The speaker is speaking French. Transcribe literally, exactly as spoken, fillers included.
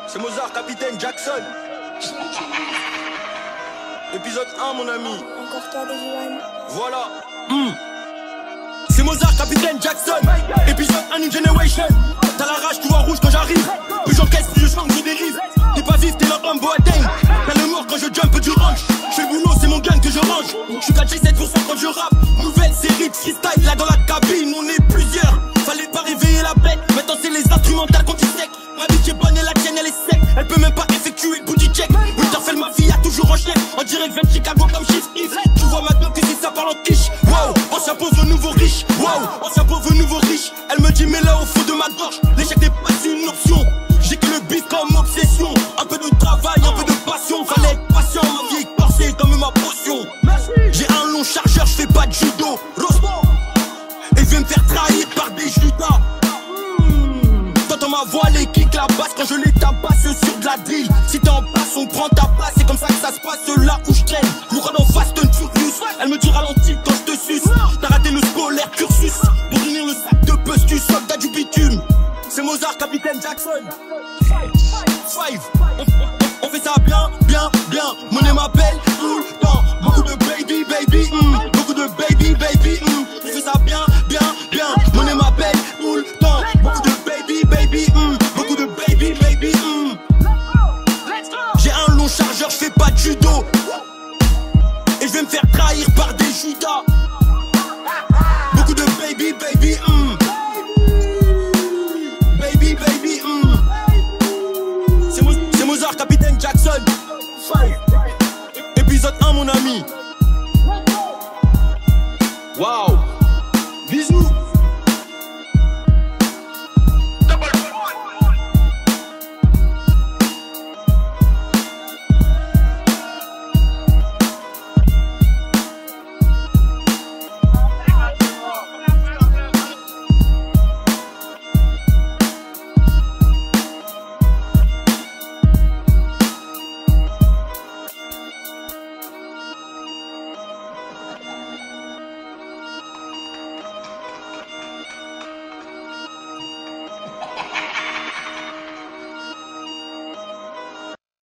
C'est Mozart, capitaine Jackson. Épisode un, mon ami. Encore toi, des Johan. Voilà. Mm. C'est Mozart, capitaine Jackson. Épisode un, New Generation. T'as la rage, tu vois rouge quand j'arrive. Plus j'encaisse, plus je chante, je dérive. T'es pas vif, t'es là, homme, boateng. T'as le mort quand je jump du range. J'fais le boulot, c'est mon gun que je range. J'suis quatre-vingt-sept pour cent quand je rappe. Nouvelle série de freestyle, là dans la cabine, on est plusieurs. Fallait pas réveiller la bête. Maintenant c'est les instrumentales quand tu sec. Ma bitch est bonne et la tienne elle est sec. Elle peut même pas effectuer le booty check. Winterfell ma fille a toujours en chef. En direct vers Chicago comme Chief Keef. Tu vois maintenant que c'est ça parle en quiche. Wow, ancien pauvre nouveau riche. Wow, ancien pauvre nouveau riche. Elle me dit mais là au fond de ma gorge, l'échec n'est pas une option. J'ai que le beat comme obsession. Un peu de travail, un peu de passion. Fallait être patient, ma vie est corsée comme ma potion. J'ai un long chargeur, je fais pas de judo. Rosbo. Et je vais me faire trahir par des judas. T'entends ma voix, les kicks, la basse quand je les tabasse sur de la drill. Si t'es en place, on prend ta place. C'est comme ça que ça se passe là où je traîne. Mourant en Fast and Furious. Elle me dit ralentis quand je te suce. T'as raté le scolaire cursus. Pour finir le sac de buzz du soldat du bitume. C'est Mozart, capitaine Jackson.